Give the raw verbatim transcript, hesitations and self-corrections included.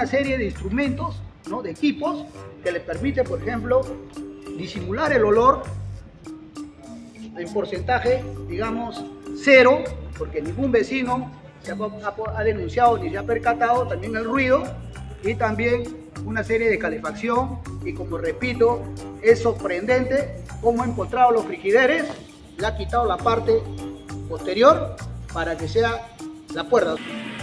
una serie de instrumentos, ¿no? De equipos que le permite, por ejemplo, disimular el olor en porcentaje, digamos, cero, porque ningún vecino se ha, ha, ha denunciado ni se ha percatado, también el ruido, y también una serie de calefacción. Y como repito, es sorprendente cómo ha encontrado los frigideres, le ha quitado la parte posterior para que sea la puerta.